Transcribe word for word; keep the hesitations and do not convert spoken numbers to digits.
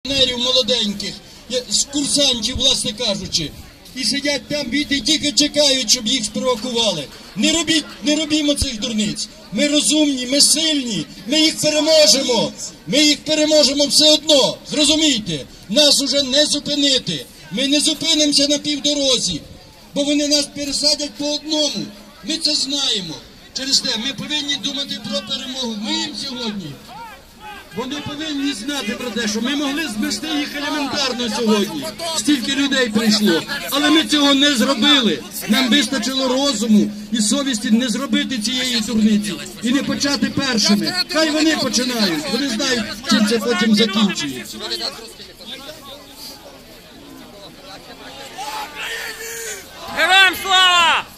молоденьких, курсантів, власне кажучи, і сидять там біди, тільки чекають, щоб їх спровокували. Не робіть, не робімо цих дурниць. Ми розумні, ми сильні, ми їх переможемо. Ми їх переможемо все одно, зрозумійте. Нас уже не зупинити. Ми не зупинимося на півдорозі, бо вони нас пересадять по одному. Ми це знаємо. Через те ми повинні думати про перемогу. Ми їм сьогодні. Вони повинні знати про те, що ми могли змести їх елементарно сьогодні. Стільки людей прийшло. Але ми цього не зробили. Нам вистачило розуму і совісті не зробити цієї дурниці. І не почати першими. Хай вони починають. Вони знають, чим це потім закінчується. Героям слава!